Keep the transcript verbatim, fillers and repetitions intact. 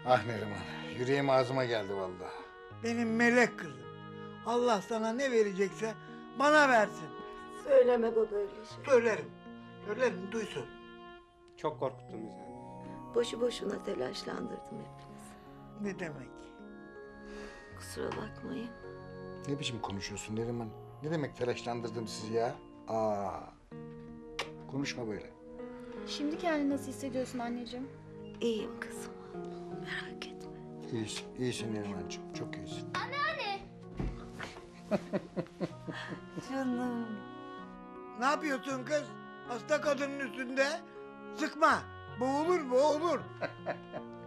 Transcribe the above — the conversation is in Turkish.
Ah Neriman, yüreğim ağzıma geldi vallahi. Benim melek kızım. Allah sana ne verecekse bana versin. Söyleme baba öyle şey. Söylerim. Söylerim, duysun. Çok korkuttun bizi. Boşu boşuna telaşlandırdım hepinizi. Ne demek? Kusura bakmayın. Ne biçim konuşuyorsun Neriman? Ne demek telaşlandırdım sizi ya? Aa, konuşma böyle. Şimdi kendini nasıl hissediyorsun anneciğim? İyiyim kızım. Merak etme. İyisin, iyisin Nerimancığım, çok iyisin. Canım. Ne yapıyorsun kız? Hasta kadının üstünde. Sıkma. Boğulur, boğulur.